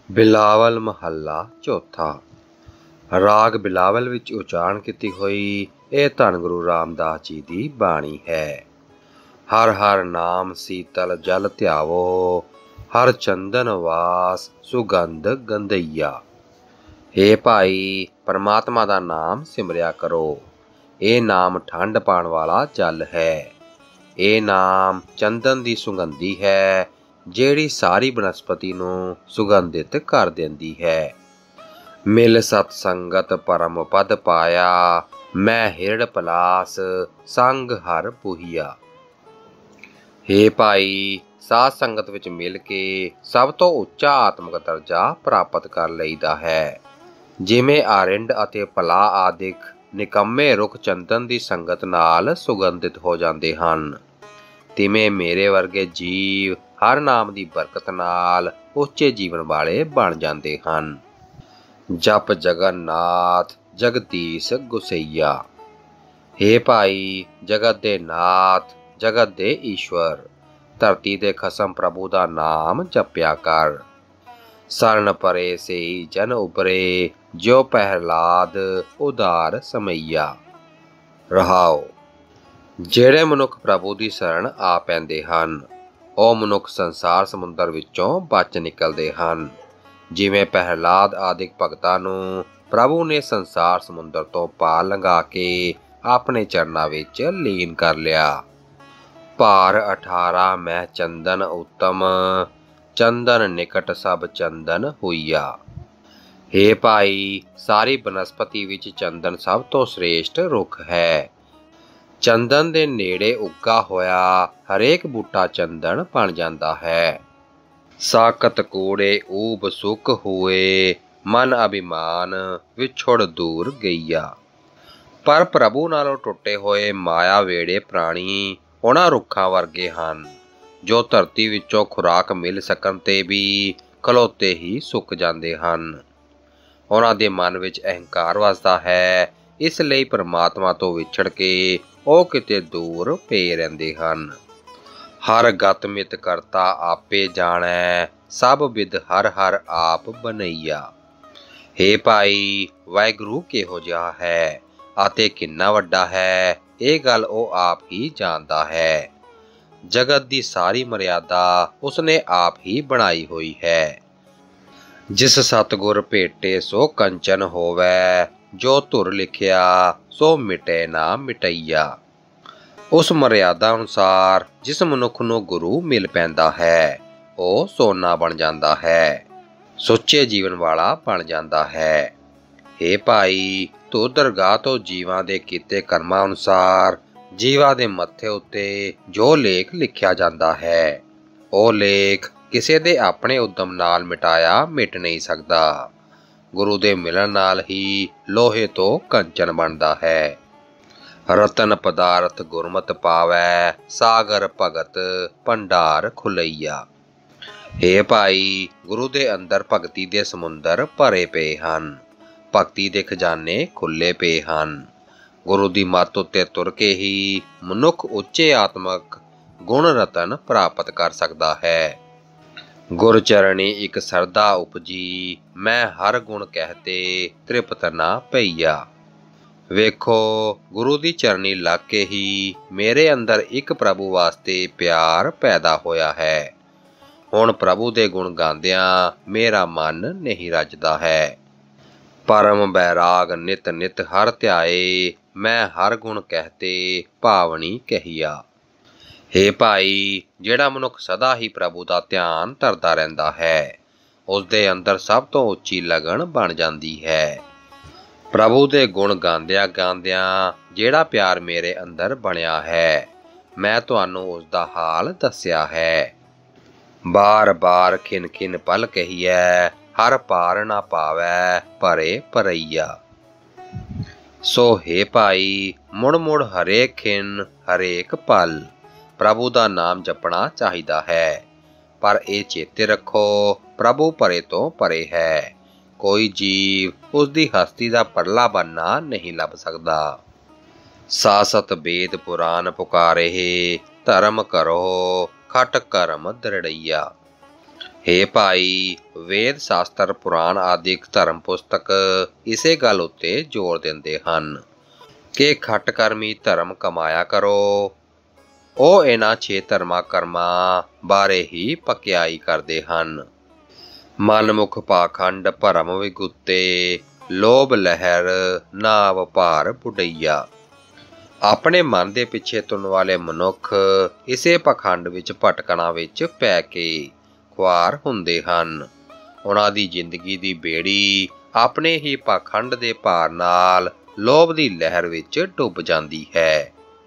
ਬਿਲਾਵਲ ਮਹੱਲਾ ਚੌਥਾ। ਰਾਗ ਬਿਲਾਵਲ ਵਿੱਚ ਉਚਾਰਨ ਕੀਤੀ ਹੋਈ ਇਹ ਧੰਨ ਗੁਰੂ ਰਾਮਦਾਸ ਜੀ ਦੀ ਬਾਣੀ ਹੈ। ਹਰ ਹਰ ਨਾਮ ਸੀਤਲ ਜਲ ਧਿਆਵੋ, ਹਰ ਚੰਦਨ ਵਾਸ ਸੁਗੰਧ ਗੰਧਈਆ। ਹੇ ਭਾਈ, ਪਰਮਾਤਮਾ ਦਾ ਨਾਮ ਸਿਮਰਿਆ ਕਰੋ। ਇਹ ਨਾਮ ਠੰਡ ਪਾਉਣ ਵਾਲਾ ਜਲ ਹੈ। ਇਹ ਨਾਮ ਚੰਦਨ ਦੀ ਸੁਗੰਧੀ ਹੈ, ਜਿਹੜੀ ਸਾਰੀ ਬਨਸਪਤੀ ਨੂੰ ਸੁਗੰਧਿਤ ਕਰ ਦਿੰਦੀ ਹੈ। ਮਿਲ ਸਤ ਸੰਗਤ ਪਰਮ ਪਦ ਪਾਇਆ, ਮੈਂ ਹਿਰੜ ਪਲਾਸ ਸੰਗ ਹਰ ਪੁਹੀਆ। ਹੇ ਭਾਈ, ਸਾਧ ਸੰਗਤ ਵਿੱਚ ਮਿਲ ਕੇ ਸਭ ਤੋਂ ਉੱਚਾ ਆਤਮਿਕ ਦਰਜਾ ਪ੍ਰਾਪਤ ਕਰ ਲਈਦਾ ਹੈ। ਜਿਵੇਂ ਆਰਿੰਡ ਅਤੇ ਪਲਾ ਆਦਿਕ ਨਿਕੰਮੇ ਰੁੱਖ ਚੰਦਨ ਦੀ ਸੰਗਤ ਨਾਲ ਸੁਗੰਧਿਤ ਹੋ ਜਾਂਦੇ ਹਨ, ਤਿਵੇਂ ਮੇਰੇ ਵਰਗੇ ਜੀਵ ਹਰ ਨਾਮ ਦੀ ਬਰਕਤ ਨਾਲ ਉੱਚੇ ਜੀਵਨ ਵਾਲੇ ਬਣ ਜਾਂਦੇ ਹਨ। ਜਪ ਜਗਨਨਾਥ ਜਗਦੀਸ਼ ਗੁਸਈਆ। ਹੇ ਭਾਈ, ਜਗਤ ਦੇ ਨਾਥ, ਜਗਤ ਦੇ ਈਸ਼ਵਰ, ਧਰਤੀ ਦੇ ਖਸਮ ਪ੍ਰਭੂ ਦਾ ਨਾਮ ਜਪਿਆ ਕਰ। ਸਰਨ ਪਰੇ ਸੇ ਜਨ ਉਬਰੇ, ਜਿਉ ਪਹਿਲਾਦ ਉਦਾਰ ਸਮਈਆ। ਰਹਾਓ। ਜਿਹੜੇ ਮਨੁੱਖ ਪ੍ਰਭੂ ਦੀ ਸ਼ਰਨ ਆ ਪੈਂਦੇ ਹਨ, ਉਹ ਮਨੁੱਖ ਸੰਸਾਰ ਸਮੁੰਦਰ ਵਿੱਚੋਂ ਬਚ ਨਿਕਲਦੇ ਹਨ। ਜਿਵੇਂ ਪਹਿਲਾਦ ਆਦਿਕ ਭਗਤਾਂ ਨੂੰ ਪ੍ਰਭੂ ਨੇ ਸੰਸਾਰ ਸਮੁੰਦਰ ਤੋਂ ਪਾਰ ਲੰਘਾ ਕੇ ਆਪਣੇ ਚਰਨਾਂ ਵਿੱਚ ਲੀਨ ਕਰ ਲਿਆ। ਭਾਰ 18 ਮਹਿ ਚੰਦਨ ਉੱਤਮ, ਚੰਦਨ ਨਿਕਟ ਸਭ ਚੰਦਨ ਹੋਈਆ। ਹੇ ਭਾਈ, ਸਾਰੀ ਬਨਸਪਤੀ ਵਿੱਚ ਚੰਦਨ ਸਭ ਤੋਂ ਸ੍ਰੇਸ਼ਟ ਰੁੱਖ ਹੈ। ਚੰਦਨ ਦੇ ਨੇੜੇ ਉੱਗਾ ਹੋਇਆ ਹਰੇਕ ਬੂਟਾ ਚੰਦਨ ਬਣ ਜਾਂਦਾ ਹੈ। ਸਾਕਤ ਕੂੜੇ ਊਬ ਸੁਖ ਹੋਏ, ਮਨ ਅਭਿਮਾਨ ਵਿਛੁੜ ਦੂਰ ਗਈਆ। ਪਰ ਪ੍ਰਭੂ ਨਾਲੋਂ ਟੁੱਟੇ ਹੋਏ ਮਾਇਆ ਵੇੜੇ ਪ੍ਰਾਣੀ ਉਹਨਾਂ ਰੁੱਖਾਂ ਵਰਗੇ ਹਨ, ਜੋ ਧਰਤੀ ਵਿੱਚੋਂ ਖੁਰਾਕ ਮਿਲ ਸਕਣ ਤੇ ਵੀ ਖਲੋਤੇ ਹੀ ਸੁੱਕ ਜਾਂਦੇ ਹਨ। ਉਹਨਾਂ ਦੇ ਮਨ ਵਿੱਚ ਅਹੰਕਾਰ ਵਸਦਾ ਹੈ, ਇਸ ਲਈ ਪਰਮਾਤਮਾ ਤੋਂ ਵਿਛੜ ਕੇ ਉਹ ਕਿਤੇ ਦੂਰ ਪਏ ਰਹਿੰਦੇ ਹਨ। ਹਰ ਗਤ ਮਿਤ ਕਰਤਾ ਆਪੇ ਜਾਣੈ, ਸਭ ਵਿਦ ਹਰ ਹਰ ਆਪ ਬਨਈਆ। ਹੇ ਭਾਈ, ਵਾਹਿਗੁਰੂ ਕਿਹੋ ਜਿਹਾ ਹੈ ਅਤੇ ਕਿੰਨਾ ਵੱਡਾ ਹੈ, ਇਹ ਗੱਲ ਉਹ ਆਪ ਹੀ ਜਾਣਦਾ ਹੈ। ਜਗਤ ਦੀ ਸਾਰੀ ਮਰਿਆਦਾ ਉਸਨੇ ਆਪ ਹੀ ਬਣਾਈ ਹੋਈ ਹੈ। ਜਿਸ ਸਤਿਗੁਰ ਭੇਟੇ ਸੋ ਕੰਚਨ ਹੋਵੈ, ਜੋ ਧੁਰ ਲਿਖਿਆ ਸੋ ਮਿਟੇ ਨਾ ਮਿਟਈਆ। ਉਸ ਮਰਿਆਦਾ ਅਨੁਸਾਰ ਜਿਸ ਮਨੁੱਖ ਨੂੰ ਗੁਰੂ ਮਿਲ ਪੈਂਦਾ ਹੈ, ਉਹ ਸੋਨਾ ਬਣ ਜਾਂਦਾ ਹੈ, ਸੁੱਚੇ ਜੀਵਨ ਵਾਲਾ ਬਣ ਜਾਂਦਾ ਹੈ। ਹੇ ਭਾਈ, ਤੂੰ ਦਰਗਾਹ ਤੋਂ ਜੀਵਾਂ ਦੇ ਕੀਤੇ ਕਰਮਾਂ ਅਨੁਸਾਰ ਜੀਵਾਂ ਦੇ ਮੱਥੇ ਉੱਤੇ ਜੋ ਲੇਖ ਲਿਖਿਆ ਜਾਂਦਾ ਹੈ, ਉਹ ਲੇਖ ਕਿਸੇ ਦੇ ਆਪਣੇ ਉਦਮ ਨਾਲ ਮਿਟਾਇਆ ਮਿਟ ਨਹੀਂ ਸਕਦਾ। ਗੁਰੂ ਦੇ ਮਿਲਣ ਨਾਲ ਹੀ ਲੋਹੇ ਤੋਂ ਕੰਚਨ ਬਣਦਾ ਹੈ। ਰਤਨ ਪਦਾਰਥ ਗੁਰਮਤਿ ਪਾਵੈ, ਸਾਗਰ ਭਗਤ ਭੰਡਾਰ ਖੁਲਈਆ। ਹੇ ਭਾਈ, ਗੁਰੂ ਦੇ ਅੰਦਰ ਭਗਤੀ ਦੇ ਸਮੁੰਦਰ ਭਰੇ ਪਏ ਹਨ, ਭਗਤੀ ਦੇ ਖਜ਼ਾਨੇ ਖੁੱਲੇ ਪਏ ਹਨ। ਗੁਰੂ ਦੀ ਮੱਤ ਉੱਤੇ ਤੁਰ ਕੇ ਹੀ ਮਨੁੱਖ ਉੱਚੇ ਆਤਮਕ ਗੁਣ ਰਤਨ ਪ੍ਰਾਪਤ ਕਰ ਸਕਦਾ ਹੈ। ਗੁਰ ਚਰਣੀ ਇੱਕ ਸਰਦਾ ਉਪਜੀ, ਮੈਂ ਹਰ ਗੁਣ ਕਹਿਤੇ ਤ੍ਰਿਪਤ ਨਾ ਪਈਆ। ਵੇਖੋ, ਗੁਰੂ ਦੀ ਚਰਨੀ ਲੱਗ ਕੇ ਹੀ ਮੇਰੇ ਅੰਦਰ ਇੱਕ ਪ੍ਰਭੂ ਵਾਸਤੇ ਪਿਆਰ ਪੈਦਾ ਹੋਇਆ ਹੈ। ਹੁਣ ਪ੍ਰਭੂ ਦੇ ਗੁਣ ਗਾਉਂਦਿਆਂ ਮੇਰਾ ਮਨ ਨਹੀਂ ਰੱਜਦਾ ਹੈ। ਪਰਮ ਬੈਰਾਗ ਨਿਤ ਨਿਤ ਹਰ ਧਿਆਏ, ਮੈਂ ਹਰ ਗੁਣ ਕਹਿਤੇ ਭਾਵਨੀ ਕਹੀਆ। ਹੇ ਭਾਈ, ਜਿਹੜਾ ਮਨੁੱਖ ਸਦਾ ਹੀ ਪ੍ਰਭੂ ਦਾ ਧਿਆਨ ਧਰਦਾ ਰਹਿੰਦਾ ਹੈ, ਉਸ ਦੇ ਅੰਦਰ ਸਭ ਤੋਂ ਉੱਚੀ ਲਗਨ ਬਣ ਜਾਂਦੀ ਹੈ। ਪ੍ਰਭੂ ਦੇ ਗੁਣ ਗਾਉਂਦਿਆਂ ਗਾਉਂਦਿਆਂ ਜਿਹੜਾ ਪਿਆਰ ਮੇਰੇ ਅੰਦਰ ਬਣਿਆ ਹੈ, ਮੈਂ ਤੁਹਾਨੂੰ ਉਸ ਦਾ ਹਾਲ ਦੱਸਿਆ ਹੈ। ਬਾਰ ਬਾਰ ਖਿਨ ਖਿਨ ਪਲ ਕਹੀਐ, ਹਰ ਪਾਰ ਨਾ ਪਾਵੈ ਪਰੇ ਪਰਈਆ। ਸੋ ਹੇ ਭਾਈ, ਮੁੜ ਮੁੜ ਹਰੇਕ ਖਿਨ ਹਰੇਕ ਪਲ ਪ੍ਰਭੂ ਦਾ ਨਾਮ ਜਪਣਾ ਚਾਹੀਦਾ ਹੈ। ਪਰ ਇਹ ਚੇਤੇ ਰੱਖੋ, ਪ੍ਰਭੂ ਪਰੇ ਤੋਂ ਪਰੇ ਹੈ। ਕੋਈ ਜੀਵ ਉਸ ਦੀ ਹਸਤੀ ਦਾ ਪਰਲਾ ਬੰਨਾ ਨਹੀਂ ਲੱਭ ਸਕਦਾ। ਸਾਸਤ ਵੇਦ ਪੁਰਾਨ ਪੁਕਾਰੇ, ਧਰਮ ਕਰੋ ਖਟ ਕਰਮ ਦ੍ਰਿੜਈਆ। ਹੇ ਭਾਈ, ਵੇਦ ਸ਼ਾਸਤਰ ਪੁਰਾਣ ਆਦਿਕ ਧਰਮ ਪੁਸਤਕ ਇਸੇ ਗੱਲ ਉੱਤੇ ਜ਼ੋਰ ਦਿੰਦੇ ਹਨ ਕਿ ਖੱਟ ਕਰਮੀ ਧਰਮ ਕਮਾਇਆ ਕਰੋ। ਉਹ ਇਹਨਾਂ 6 ਧਰਮਾਂ ਕਰਮਾਂ ਬਾਰੇ ਹੀ ਪਕਿਆਈ ਕਰਦੇ ਹਨ। ਮਨਮੁਖ ਪਾਖੰਡ ਭਰਮ ਵਿਗੁੱਤੇ, ਲੋਭ ਲਹਿਰ ਨਾਵ ਭਾਰ ਬੁਢਈਆ। ਆਪਣੇ ਮਨ ਦੇ ਪਿੱਛੇ ਤੁਰਨ ਵਾਲੇ ਮਨੁੱਖ ਇਸੇ ਪਾਖੰਡ ਵਿੱਚ ਭਟਕਣਾ ਵਿੱਚ ਪੈ ਕੇ ਖੁਆਰ ਹੁੰਦੇ ਹਨ। ਉਹਨਾਂ ਦੀ ਜ਼ਿੰਦਗੀ ਦੀ ਬੇੜੀ ਆਪਣੇ ਹੀ ਪਾਖੰਡ ਦੇ ਭਾਰ ਨਾਲ ਲੋਭ ਦੀ ਲਹਿਰ ਵਿੱਚ ਡੁੱਬ ਜਾਂਦੀ ਹੈ।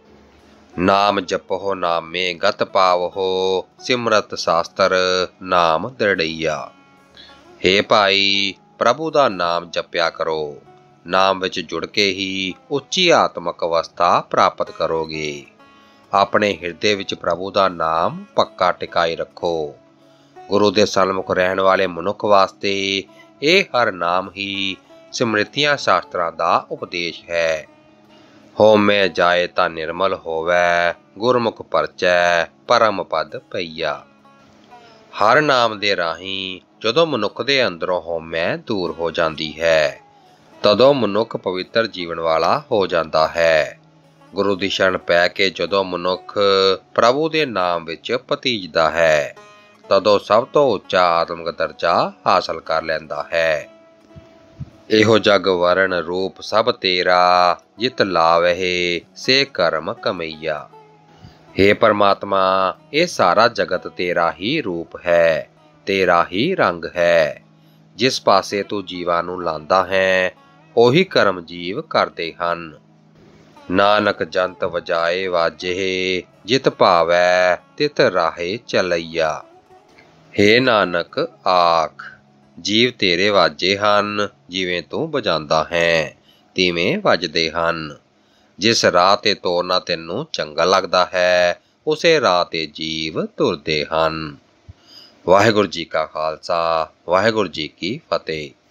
ਨਾਮ ਜਪੋ ਨਾਮੇ ਗਤ ਪਾਵੋ, ਸਿਮਰਤ ਸ਼ਾਸਤਰ ਨਾਮ ਦ੍ਰਿੜਈਆ। ਹੇ ਭਾਈ, ਪ੍ਰਭੂ ਦਾ ਨਾਮ ਜਪਿਆ ਕਰੋ। ਨਾਮ ਵਿੱਚ ਜੁੜ ਕੇ ਹੀ ਉੱਚੀ ਆਤਮਿਕ ਅਵਸਥਾ ਪ੍ਰਾਪਤ ਕਰੋਗੇ। ਆਪਣੇ ਹਿਰਦੇ ਵਿੱਚ ਪ੍ਰਭੂ ਦਾ ਨਾਮ ਪੱਕਾ ਟਿਕਾਈ ਰੱਖੋ। ਗੁਰੂ ਦੇ ਸਨਮੁਖ ਰਹਿਣ ਵਾਲੇ ਮਨੁੱਖ ਵਾਸਤੇ ਇਹ ਹਰ ਨਾਮ ਹੀ ਸਿਮਰਤੀਆਂ ਸ਼ਾਸਤਰਾਂ ਦਾ ਉਪਦੇਸ਼ ਹੈ। ਹੋਮੈ ਜਾਏ ਤਾਂ ਨਿਰਮਲ ਹੋਵੈ, ਗੁਰਮੁਖ ਪਰਚੈ ਪਰਮ ਪਦ ਪਈਆ। ਹਰ ਨਾਮ ਦੇ ਰਾਹੀਂ ਜਦੋਂ ਮਨੁੱਖ ਦੇ ਅੰਦਰੋਂ ਹੋਮੈ ਦੂਰ ਹੋ ਜਾਂਦੀ ਹੈ, ਤਦੋਂ ਮਨੁੱਖ ਪਵਿੱਤਰ ਜੀਵਨ ਵਾਲਾ ਹੋ ਜਾਂਦਾ ਹੈ। ਗੁਰੂ ਦੀ ਸ਼ਰਨ ਪੈ ਕੇ ਜਦੋਂ ਮਨੁੱਖ ਪ੍ਰਭੂ ਦੇ ਨਾਮ ਵਿੱਚ ਪਤੀਜਦਾ ਹੈ, ਤਦੋਂ ਸਭ ਤੋਂ ਉੱਚਾ ਆਤਮਿਕ ਦਰਜਾ ਹਾਸਲ ਕਰ ਲੈਂਦਾ ਹੈ। ਇਹੋ ਜਗ ਵਰਨ ਰੂਪ ਸਭ ਤੇਰਾ, ਜਿਤ ਲਾਵਹਿ ਸੇ ਕਰਮ ਕਮਈਆ। ਹੇ ਪਰਮਾਤਮਾ, ਇਹ ਸਾਰਾ ਜਗਤ ਤੇਰਾ ਹੀ ਰੂਪ ਹੈ, ਤੇਰਾ ਹੀ ਰੰਗ ਹੈ। ਜਿਸ ਪਾਸੇ ਤੂੰ ਜੀਵਾਂ ਨੂੰ ਲਾਂਦਾ ਹੈ, ਉਹੀ ਕਰਮ ਜੀਵ ਕਰਦੇ ਹਨ। ਨਾਨਕ ਜੰਤ ਵਜਾਏ ਵਾਜੇ, ਜਿਤ ਭਾਵੈ ਤਿਤ ਰਾਹੇ ਚਲਈਆ। ਹੇ ਨਾਨਕ ਆਖ, ਜੀਵ ਤੇਰੇ ਵਾਜੇ ਹਨ, ਜਿਵੇਂ ਤੂੰ ਵਜਾਂਦਾ ਹੈ ਤਿਵੇਂ ਵੱਜਦੇ ਹਨ। ਜਿਸ ਰਾਹ ਤੇ ਤੋਰਨਾ ਤੈਨੂੰ ਚੰਗਾ ਲੱਗਦਾ ਹੈ, ਉਸੇ ਰਾਹ ਤੇ ਜੀਵ ਤੁਰਦੇ ਹਨ। ਵਾਹਿਗੁਰੂ ਜੀ ਕਾ ਖਾਲਸਾ, ਵਾਹਿਗੁਰੂ ਜੀ ਕੀ ਫਤਿਹ।